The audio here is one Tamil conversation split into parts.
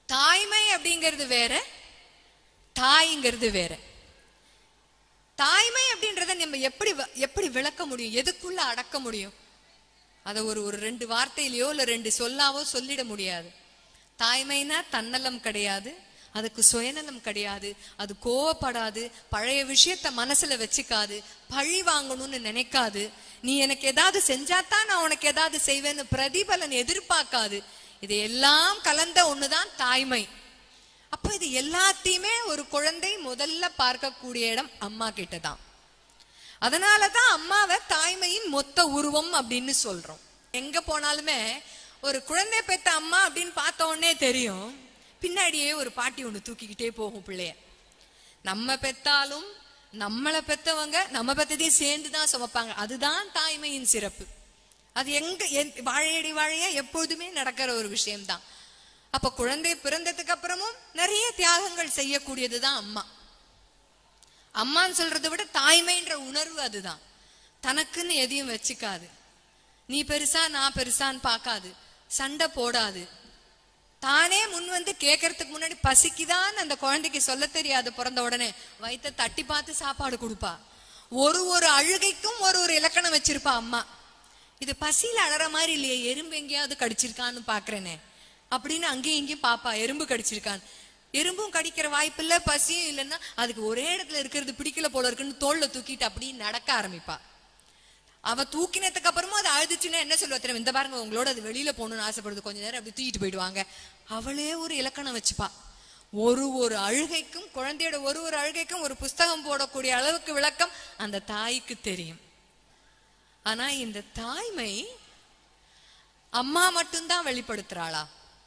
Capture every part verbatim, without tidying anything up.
தாய்மை அப்படிங்கிறது வேற, தாய்ங்கிறது வேற. தாய்மை அப்படின்றத நம்ம எப்படி எப்படி விளக்க முடியும், எதுக்குள்ள அடக்க முடியும்? அதை ஒரு ஒரு ரெண்டு வார்த்தையிலயோ இல்ல ரெண்டு சொல்லாவோ சொல்லிட முடியாது. தாய்மைனா தன்னலம் கிடையாது, அதுக்கு சுயநலம் கிடையாது, அது கோவப்படாது, பழைய விஷயத்த மனசுல வச்சுக்காது, பழி வாங்கணும்னு நினைக்காது, நீ எனக்கு ஏதாவது செஞ்சாதான் நான் உனக்கு ஏதாவது செய்வேன்னு பிரதிபலன் எதிர்பார்க்காது. இது எல்லாம் கலந்த ஒண்ணுதான் தாய்மை. அப்ப இது எல்லாத்தையுமே ஒரு குழந்தை முதல்ல பார்க்கக்கூடிய இடம் அம்மா கிட்டதான். அதனாலதான் அம்மாவை தாய்மையின் மொத்த உருவம் அப்படின்னு சொல்றோம். எங்க போனாலுமே ஒரு குழந்தை பெத்த அம்மா அப்படின்னு பார்த்த உடனே தெரியும், பின்னாடியே ஒரு பாட்டி ஒண்ணு தூக்கிக்கிட்டே போகும் பிள்ளைய. நம்ம பெத்தாலும் நம்மளை பெத்தவங்க நம்ம பெத்ததையும் சேர்ந்துதான் சுமப்பாங்க. அதுதான் தாய்மையின் சிறப்பு. அது எங்க வாழையடி வாழையா எப்பொழுதுமே நடக்கிற ஒரு விஷயம்தான். அப்ப குழந்தை பிறந்ததுக்கு அப்புறமும் நிறைய தியாகங்கள் செய்யக்கூடியதுதான் அம்மா. அம்மான்னு சொல்றதை விட தாய்மைன்ற உணர்வு அதுதான். தனக்குன்னு எதையும் வச்சுக்காது, நீ பெருசா நான் பெருசான்னு பார்க்காது, சண்டை போடாது, தானே முன் வந்து கேட்கறதுக்கு முன்னாடி பசிக்குதான் அந்த குழந்தைக்கு சொல்ல தெரியாது, பிறந்த உடனே வயிற்ற தட்டி பார்த்து சாப்பாடு கொடுப்பா. ஒரு ஒரு அழுகைக்கும் ஒரு ஒரு இலக்கணம் வச்சிருப்பா அம்மா. இது பசியில அழற மாதிரி இல்லையே, எறும்பு எங்கேயாவது கடிச்சிருக்கான்னு பாக்குறேனே அப்படின்னு அங்கேயும் இங்கேயும் பாப்பா, எறும்பு கடிச்சிருக்கான். எறும்பும் கடிக்கிற வாய்ப்பு இல்ல, பசியும் இல்லைன்னா அதுக்கு ஒரே இடத்துல இருக்கிறது பிடிக்கல போல இருக்குன்னு தோல்ல தூக்கிட்டு அப்படி நடக்க ஆரம்பிப்பா. அவ தூக்கினதுக்கு அப்புறமும் அது அழுதுச்சுன்னா என்ன சொல்லுவா தெரியும், இந்த பாருங்க உங்களோட அது வெளியில போகணும்னு ஆசைப்படுது, கொஞ்ச நேரம் அப்படி தூக்கிட்டு போயிடுவாங்க. அவளே ஒரு இலக்கணம் வச்சுப்பா. ஒரு ஒரு அழுகைக்கும், குழந்தையோட ஒரு ஒரு அழுகைக்கும் ஒரு புஸ்தகம் போடக்கூடிய அளவுக்கு விளக்கம் அந்த தாய்க்கு தெரியும். ஆனா இந்த தாய்மை அம்மா மட்டும்தான் வெளிப்படுத்துறாளா?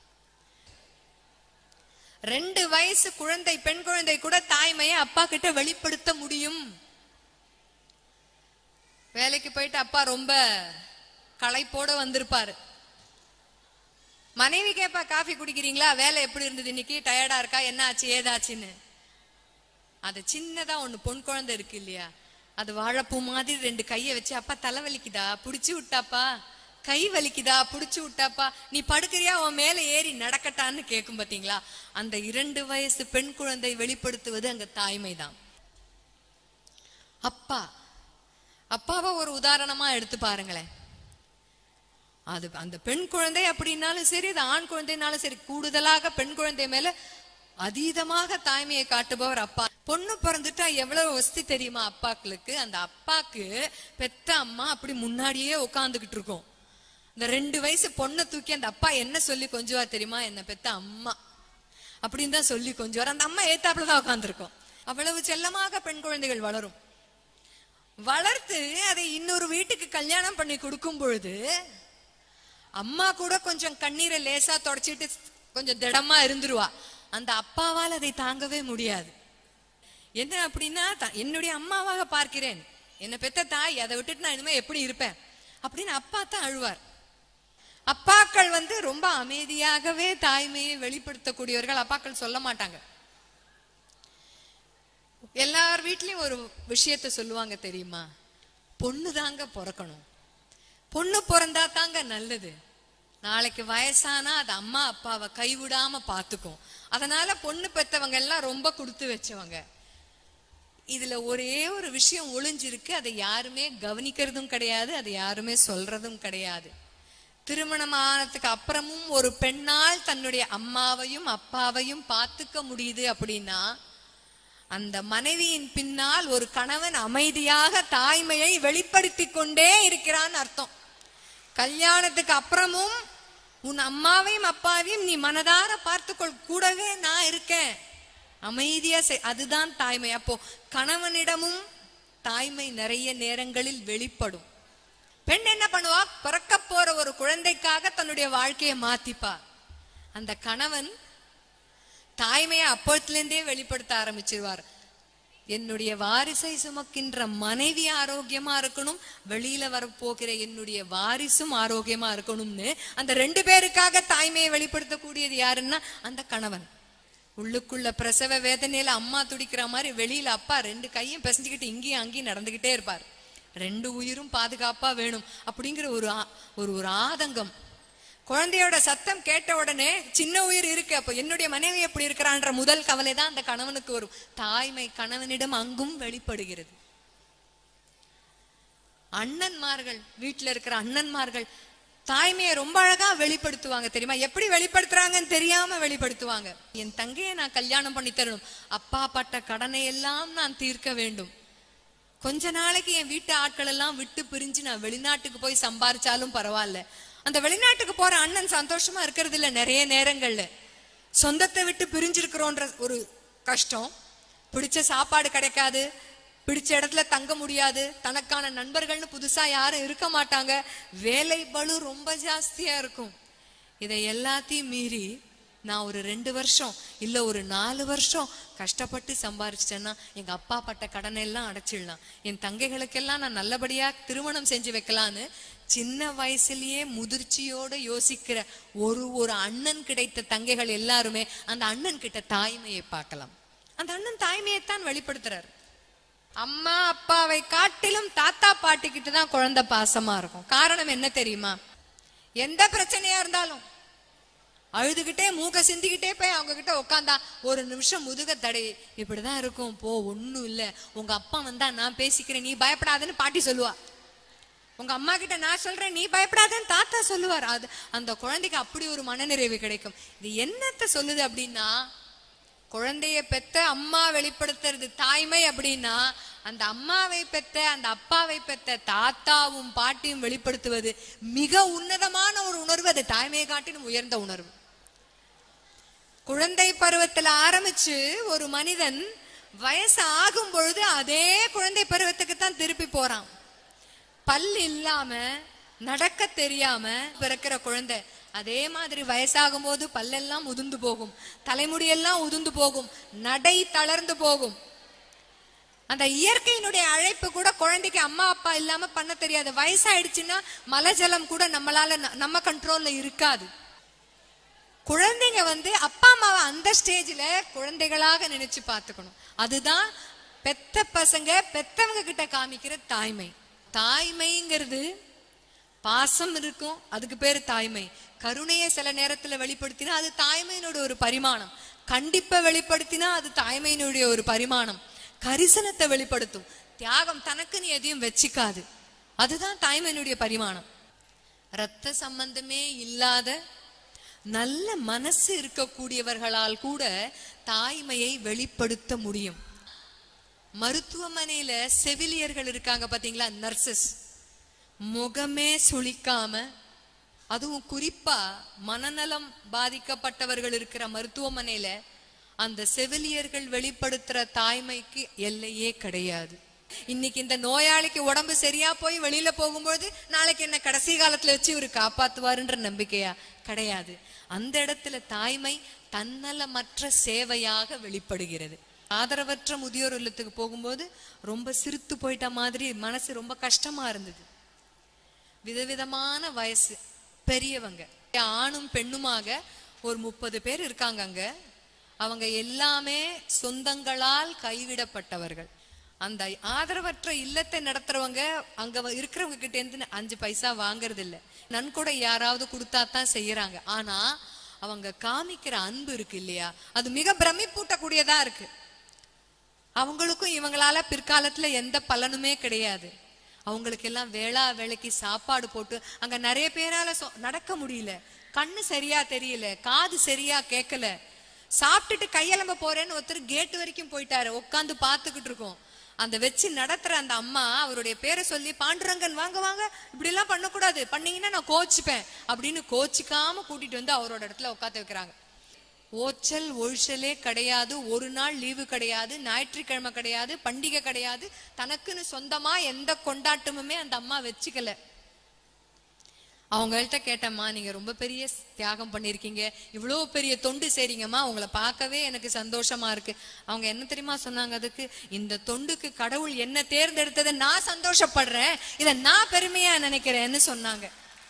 ரெண்டு வயசு குழந்தை, பெண் குழந்தை கூட தாய்மையை அப்பா கிட்ட வெளிப்படுத்த முடியும். வேலைக்கு போயிட்டு அப்பா ரொம்ப களைப்போட வந்திருப்பாரு. மனைவி கேப்பா, காஃபி குடிக்கிறீங்களா, வேலை எப்படி இருந்தது இன்னைக்கு, டயர்டா இருக்கா, என்ன ஆச்சு ஏதாச்சுன்னு. அது சின்னதா ஒண்ணு பொன் குழந்தை இருக்கு இல்லையா, அது வாழைப்பூ மாதிரி ரெண்டு கையை வச்சு, அப்பா தலை வலிக்குதா புடிச்சு விட்டாப்பா, கை வலிக்குதா புடிச்சு விட்டாப்பா, நீ படுக்கிறியா உன் மேல ஏறி நடக்கட்டான்னு கேட்கும் பாத்தீங்களா. அந்த இரண்டு வயசு பெண் குழந்தை வெளிப்படுத்துவது அங்க தாய்மை தான். அப்பா அப்பாவை ஒரு உதாரணமா எடுத்து பாருங்களேன். அது அந்த பெண் குழந்தை அப்படின்னாலும் சரி, அது ஆண் குழந்தைனாலும் சரி, கூடுதலாக பெண் குழந்தை மேல அதீதமாக தாய்மையை காட்டுபவர் அப்பா. பொண்ணு பிறந்துட்டா எவ்வளவு வசதி தெரியுமா அப்பாக்களுக்கு. அந்த அப்பாக்கு பெத்த அம்மா அப்படி முன்னாடியே உட்காந்துக்கிட்டு இருக்கும். இந்த ரெண்டு வயசு பொண்ணை தூக்கி அந்த அப்பா என்ன சொல்லி கொஞ்சுவா தெரியுமா, என்ன பெத்த அம்மா அப்படின்னு தான் சொல்லி கொஞ்சுவார். அந்த அம்மா ஏத்தாப்புலதான் உட்காந்துருக்கும். அவ்வளவு செல்லமாக பெண் குழந்தைகள் வளரும். வளர்த்து அதை இன்னொரு வீட்டுக்கு கல்யாணம் பண்ணி கொடுக்கும் பொழுது அம்மா கூட கொஞ்சம் கண்ணீரை லேசா தொடச்சிட்டு கொஞ்சம் திடமா இருந்துருவா. அந்த அப்பாவால் அதை தாங்கவே முடியாது. என்ன அப்படின்னா, என்னுடைய அம்மாவாக பார்க்கிறேன், என்னை பெத்த தாய், அதை விட்டுட்டு நான் இனிமே எப்படி இருப்பேன் அப்படின்னு அப்பா தான் அழுவார். அப்பாக்கள் வந்து ரொம்ப அமைதியாகவே தாய்மையை வெளிப்படுத்தக்கூடியவர்கள். அப்பாக்கள் சொல்ல மாட்டாங்க. எல்லார் வீட்லயும் ஒரு விஷயத்த சொல்லுவாங்க தெரியுமா, பொண்ணு தாங்க பிறக்கணும், பொண்ணு பிறந்தா தாங்க நல்லது, நாளைக்கு வயசானா அது அம்மா அப்பாவை கைவிடாம பாத்துக்கும், அதனால பொண்ணு பெத்தவங்க எல்லாம் ரொம்ப கொடுத்து வச்சவங்க. இதுல ஒரே ஒரு விஷயம் ஒளிஞ்சிருக்கு, அதை யாருமே கவனிக்கிறதும் கிடையாது, அதை யாருமே சொல்றதும் கிடையாது. திருமணம் ஆனதுக்கு அப்புறமும் ஒரு பெண்ணால் தன்னுடைய அம்மாவையும் அப்பாவையும் பார்த்துக்க முடியுது அப்படின்னா அந்த மனைவியின் பின்னால் ஒரு கணவன் அமைதியாக தாய்மையை வெளிப்படுத்தி கொண்டே இருக்கிறான்னு அர்த்தம். கல்யாணத்துக்கு அப்புறமும் உன் அம்மாவையும் அப்பாவையும் நீ மனதார பார்த்துக்கொள், கூடவே நான் இருக்கேன், அமைதியா செய், அதுதான் தாய்மை. அப்போ கணவனிடமும் தாய்மை நிறைய நேரங்களில் வெளிப்படும். பெண் என்ன பண்ணுவா, பிறக்க போற ஒரு குழந்தைக்காக தன்னுடைய வாழ்க்கையை மாத்திப்பா. அந்த கணவன் தாய்மையை அப்போத்திலிருந்தே வெளிப்படுத்த ஆரம்பிச்சிருவார். என்னுடைய வாரிசை சுமக்கின்ற மனைவி ஆரோக்கியமா இருக்கணும், வெளியில வரப்போகிற என்னுடைய வாரிசும் ஆரோக்கியமா இருக்கணும்னு அந்த ரெண்டு பேருக்காக தாய்மையை வெளிப்படுத்தக்கூடியது யாருன்னா அந்த கணவன். உள்ளுக்குள்ள பிரசவ வேதனையில அம்மா துடிக்கிற மாதிரி வெளியில அப்பா ரெண்டு கையும் பிசைஞ்சுக்கிட்டு இங்கேயும் அங்கேயும் நடந்துகிட்டே இருப்பார். ரெண்டு உயிரும் பாதுகாப்பா வேணும் அப்படிங்கிற ஒரு ஒரு ஒரு ஆதங்கம். குழந்தையோட சத்தம் கேட்ட உடனே சின்ன உயிர் இருக்கு, அப்ப என்னுடைய மனைவி எப்படி இருக்கிறான்ற முதல் கவலை தான் அந்த கணவனுக்கு வரும். தாய்மை கணவனிடம் அங்கும் வெளிப்படுகிறது. அண்ணன்மார்கள், வீட்டுல இருக்கிற அண்ணன்மார்கள் தாய்மையை ரொம்ப அழகா வெளிப்படுத்துவாங்க தெரியுமா? எப்படி வெளிப்படுத்துறாங்கன்னு தெரியாம வெளிப்படுத்துவாங்க. என் தங்கையை நான் கல்யாணம் பண்ணி தரணும், அப்பா பட்ட கடனை எல்லாம் நான் தீர்க்க வேண்டும், கொஞ்ச நாளைக்கு என் வீட்டு ஆட்கள் எல்லாம் விட்டு பிரிஞ்சு நான் வெளிநாட்டுக்கு போய் சம்பாரிச்சாலும் பரவாயில்ல. அந்த வெளிநாட்டுக்கு போற அண்ணன் சந்தோஷமா இருக்கிறது இல்ல. நிறைய நேரங்கள்ல சொந்தத்தை விட்டு பிரிஞ்சிருக்கிறோன்ற ஒரு கஷ்டம், பிடிச்ச சாப்பாடு கிடைக்காது, பிடிச்ச இடத்துல தங்க முடியாது, தனக்கான நண்பர்கள்னு புதுசா யாரும் இருக்க மாட்டாங்க, வேலை பளு ரொம்ப ஜாஸ்தியா இருக்கும். இதை எல்லாத்தையும் மீறி நான் ஒரு ரெண்டு வருஷம் இல்ல ஒரு நாலு வருஷம் கஷ்டப்பட்டு சம்பாரிச்சிட்டேன்னா எங்க அப்பா பட்ட கடனை எல்லாம் அடைச்சிடலாம், என் தங்கைகளுக்கெல்லாம் நான் நல்லபடியா திருமணம் செஞ்சு வைக்கலான்னு சின்ன வயசுலயே முதிர்ச்சியோட யோசிக்கிற ஒரு ஒரு அண்ணன் கிடைத்த தங்கைகள் எல்லாருமே அந்த அண்ணன் கிட்ட தாய்மையை பார்க்கலாம். அந்த அண்ணன் தாய்மையைத்தான் வெளிப்படுத்துறாரு. அம்மா அப்பாவை காட்டிலும் தாத்தா பாட்டி கிட்ட தான் குழந்தை பாசமா இருக்கும். காரணம் என்ன தெரியுமா? எந்த பிரச்சனையா இருந்தாலும் அழுதுகிட்டே மூக்க சிந்திக்கிட்டே போய் அவங்க கிட்ட உட்காந்தா ஒரு நிமிஷம் முதுக தடை, இப்படிதான் இருக்கும், போ ஒன்னும் இல்ல, உங்க அப்பா வந்தா நான் பேசிக்கிறேன், நீ பயப்படாதன்னு பாட்டி சொல்லுவா. உங்க அம்மா கிட்ட நான் சொல்றேன், நீ பயப்படாதன்னு தாத்தா சொல்லுவார். அது அந்த குழந்தைக்கு அப்படி ஒரு மனநிறைவு கிடைக்கும். இது என்னத்த சொல்லுது அப்படின்னா, குழந்தைய பெத்த அம்மா வெளிப்படுத்துறது தாய்மை அப்படின்னா, அந்த அம்மாவை பெத்த அந்த அப்பாவை பெத்த தாத்தாவும் பாட்டியும் வெளிப்படுத்துவது மிக உன்னதமான ஒரு உணர்வு. அது தாய்மையை காட்டிலும் உயர்ந்த உணர்வு. குழந்தை பருவத்துல ஆரம்பிச்சு ஒரு மனிதன் வயசு ஆகும் பொழுது அதே குழந்தை பருவத்துக்கு தான் திருப்பி போறான். பல் இல்லாம நடக்க தெரியாம பிறக்கிற குழந்தை அதே மாதிரி வயசாகும் போது பல்லெல்லாம் உதிர்ந்து போகும், தலைமுடியெல்லாம் உதிர்ந்து போகும், நடை தளர்ந்து போகும். அந்த இயற்கையினுடைய அழைப்பு கூட குழந்தைக்கு அம்மா அப்பா இல்லாம பண்ண தெரியாது. வயசாயிடுச்சுன்னா மலஜலம் கூட நம்மளால நம்ம கண்ட்ரோல்ல இருக்காது. குழந்தைங்க வந்து அப்பா அம்மாவை அந்த ஸ்டேஜ்ல குழந்தைகளாக நினைச்சு பார்த்துக்கணும். அதுதான் பெத்த பசங்க பெத்தவங்க கிட்ட காமிக்கிற தாய்மை. தாய்மைங்கிறது பாசம் இருக்கும், அதுக்கு பேரு தாய்மை. கருணையை சில நேரத்துல வெளிப்படுத்தினா அது தாய்மையினோட ஒரு பரிமாணம். கண்டிப்பை வெளிப்படுத்தினா அது தாய்மையினுடைய ஒரு பரிமாணம். கரிசனத்தை வெளிப்படுத்தும், தியாகம், தனக்குன்னு எதையும் வச்சுக்காது, அதுதான் தாய்மையினுடைய பரிமாணம். இரத்த சம்பந்தமே இல்லாத நல்ல மனசு இருக்கக்கூடியவர்களால் கூட தாய்மையை வெளிப்படுத்த முடியும். மருத்துவமனையில செவிலியர்கள் இருக்காங்க பாத்தீங்களா, நர்சஸ், முகமே சுளிக்காம, அதுவும் குறிப்பா மனநலம் பாதிக்கப்பட்டவர்கள் இருக்கிற மருத்துவமனையில அந்த செவிலியர்கள் வெளிப்படுத்துற தாய்மைக்கு எல்லையே கிடையாது. இன்னைக்கு இந்த நோயாளிக்கு உடம்பு சரியா போய் வெளியில போகும்போது நாளைக்கு என்ன கடைசி காலத்துல வச்சு இவரு காப்பாத்துவாருன்ற நம்பிக்கையா கிடையாது. அந்த இடத்துல தாய்மை தன்னலமற்ற சேவையாக வெளிப்படுகிறது. ஆதரவற்ற முதியோர் இல்லத்துக்கு போகும்போது ரொம்ப சிரித்து போயிட்ட மாதிரி மனசு ரொம்ப கஷ்டமா இருந்தது. விதவிதமான வயசு பெரியவங்க, ஆணும் பெண்ணுமாக ஒரு முப்பது பேர் இருக்காங்க அங்க. அவங்க எல்லாமே சொந்தங்களால் கைவிடப்பட்டவர்கள். அந்த ஆதரவற்ற இல்லத்தை நடத்துறவங்க அங்க இருக்கிறவங்க கிட்ட இருந்து அஞ்சு பைசா வாங்கறது இல்லை, நன்கொடை யாராவது கொடுத்தா தான் செய்யறாங்க. ஆனா அவங்க காமிக்கிற அன்பு இருக்கு இல்லையா, அது மிக பிரமிப்பூட்டக்கூடியதா இருக்கு. அவங்களுக்கும் இவங்களால பிற்காலத்துல எந்த பலனுமே கிடையாது. அவங்களுக்கு எல்லாம் வேளா வேலைக்கு சாப்பாடு போட்டு, அங்க நிறைய பேரால நடக்க முடியல, கண்ணு சரியா தெரியல, காது சரியா கேட்கல, சாப்பிட்டுட்டு கையெலம்ப போறேன்னு ஒருத்தர் கேட்டு வரைக்கும் போயிட்டாரு, உட்காந்து பாத்துக்கிட்டு இருக்கோம். அந்த வச்சு நடத்துற அந்த அம்மா அவருடைய பேரை சொல்லி, பாண்டுரங்கன் வாங்க வாங்க, இப்படி எல்லாம் பண்ணக்கூடாது, பண்ணீங்கன்னா நான் கோச்சிப்பேன் அப்படின்னு கோச்சிக்காம கூட்டிட்டு வந்து அவரோட இடத்துல உட்காந்து வைக்கிறாங்க. ஓச்சல் ஒழிச்சலே கிடையாது, ஒரு நாள் லீவு கிடையாது, ஞாயிற்றுக்கிழமை கிடையாது, பண்டிகை கிடையாது, தனக்குன்னு சொந்தமா எந்த கொண்டாட்டமுமே அந்த அம்மா வச்சுக்கல. அவங்கள்ட்ட கேட்டம்மா, நீங்க ரொம்ப பெரிய தியாகம் பண்ணிருக்கீங்க, இவ்வளவு பெரிய தொண்டு செய்றீங்கம்மா, உங்களை பார்க்கவே எனக்கு சந்தோஷமா இருக்கு. அவங்க என்ன தெரியுமா சொன்னாங்க, அதுக்கு இந்த தொண்டுக்கு கடவுள் என்ன தேர்ந்தெடுத்ததை நான் சந்தோஷப்படுறேன், இதை நான் பெருமையா நினைக்கிறேன்னு சொன்னாங்க.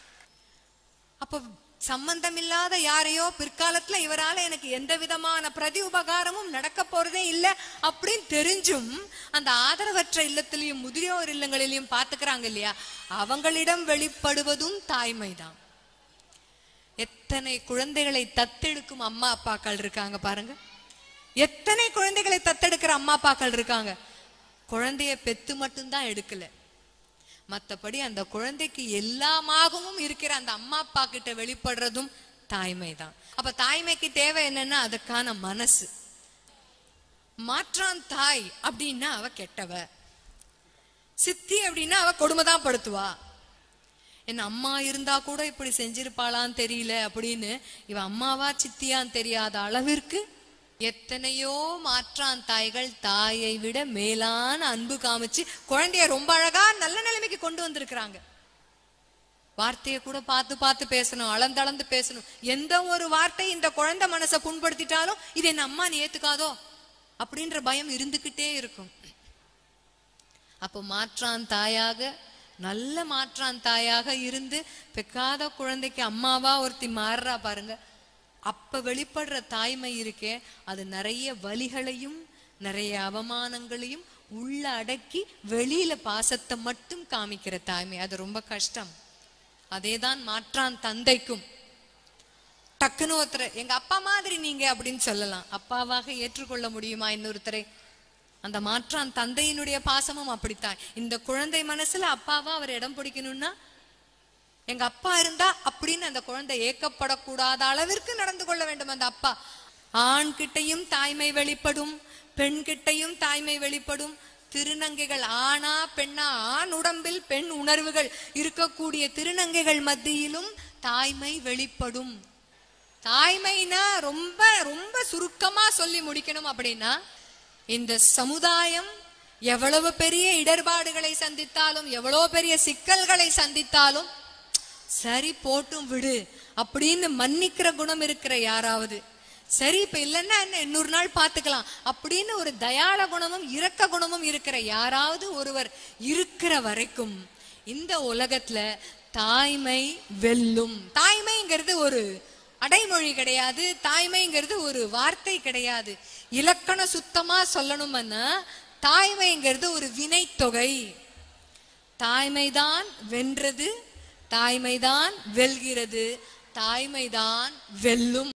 அப்ப சம்பந்தம் இல்லாத யாரையோ பிற்காலத்துல இவரால எனக்கு எந்த விதமான பிரதி உபகாரமும் நடக்க போறதே இல்லை அப்படின்னு தெரிஞ்சும் அந்த ஆதரவற்ற இல்லத்திலையும் முதியோர் இல்லங்களிலையும் பாத்துக்கிறாங்க இல்லையா, அவங்களிடம் வெளிப்படுவதும் தாய்மைதான். எத்தனை குழந்தைகளை தத்தெடுக்கும் அம்மா அப்பாக்கள் இருக்காங்க பாருங்க. எத்தனை குழந்தைகளை தத்தெடுக்கிற அம்மா அப்பாக்கள் இருக்காங்க. குழந்தைய பெத்து மட்டும்தான் எடுக்கல, மற்றபடி அந்த குழந்தைக்கு எல்லாமாகவும் இருக்கிற அந்த அம்மா அப்பா கிட்ட வெளிப்படுறதும் தாய்மை தான். அப்ப தாய்மைக்கு தேவை என்னன்னா அதுக்கான மனசு. மாற்றான் தாய் அப்படின்னா அவ கெட்டவ, சித்தி அப்படின்னா அவ கொடுமைதான் படுத்துவா. என் அம்மா இருந்தா கூட இப்படி செஞ்சிருப்பாளான்னு தெரியல அப்படின்னு இவ அம்மாவா சித்தியான்னு தெரியாத அளவிற்கு எத்தனையோ மாற்றான் தாய்கள் தாயை விட மேலான அன்பு காமிச்சு குழந்தைய ரொம்ப அழகா நல்ல நிலைமைக்கு கொண்டு வந்திருக்கிறாங்க. வார்த்தையை கூட பார்த்து பார்த்து பேசணும், அளந்தளந்து பேசணும். எந்த ஒரு வார்த்தை இந்த குழந்தை மனசை புண்படுத்திட்டாலும் இது என் அம்மா நீ ஏத்துக்காதோ அப்படின்ற பயம் இருந்துகிட்டே இருக்கும். அப்போ மாற்றான் தாயாக, நல்ல மாற்றான் தாயாக இருந்து பெக்காத குழந்தைக்கு அம்மாவா ஒருத்தி மாறுறா பாருங்க. அப்ப வெளிப்படுற தாய்மை இருக்கே, அது நிறைய வலிகளையும் நிறைய அவமானங்களையும் உள்ள அடக்கி வெளியில பாசத்தை மட்டும் காமிக்கிற தாய்மை. அது ரொம்ப கஷ்டம். அதேதான் மாற்றான் தந்தைக்கும். டக்குன்னு ஒருத்தரை எங்க அப்பா மாதிரி நீங்க அப்படின்னு சொல்லலாம், அப்பாவாக ஏற்றுக்கொள்ள முடியுமா இன்னொருத்தரை? அந்த மாற்றான் தந்தையினுடைய பாசமும் அப்படித்தான். இந்த குழந்தை மனசுல அப்பாவா அவர் இடம் பிடிக்கணும்னா எங்க அப்பா இருந்தா அப்படின்னு அந்த குழந்தை ஏக்கப்படக்கூடாத அளவிற்கு நடந்து கொள்ள வேண்டும் அந்த அப்பா. ஆண் கிட்டையும் தாய்மை வெளிப்படும், பெண் கிட்டையும் தாய்மை வெளிப்படும். திருநங்கைகள் ஆணா பெண்ணா, ஆண் உடம்பில் பெண் உணர்வுகள் இருக்கக்கூடிய திருநங்கைகள் மத்தியிலும் தாய்மை வெளிப்படும். தாய்மைனா ரொம்ப ரொம்ப சுருக்கமா சொல்லி முடிக்கணும் அப்படின்னா, இந்த சமுதாயம் எவ்வளவு பெரிய இடர்பாடுகளை சந்தித்தாலும், எவ்வளவு பெரிய சிக்கல்களை சந்தித்தாலும் சரி போட்டும் விடு அப்படின்னு மன்னிக்கிற குணம் இருக்கிற யாராவது, சரி இப்ப இல்லைன்னா என்ன இன்னொரு நாள் பார்த்துக்கலாம் அப்படின்னு ஒரு தயாள குணமும் இரக்க குணமும் இருக்கிற யாராவது ஒருவர் இருக்கிற வரைக்கும் இந்த உலகத்துல தாய்மை வெல்லும். தாய்மைங்கிறது ஒரு அடைமொழி கிடையாது, தாய்மைங்கிறது ஒரு வார்த்தை கிடையாது. இலக்கண சுத்தமா சொல்லணும்னா தாய்மைங்கிறது ஒரு வினை தொகை. தாய்மைதான் வென்றது, தாய்மைதான் வெல்கிறது, தாய்மைதான் வெல்லும்.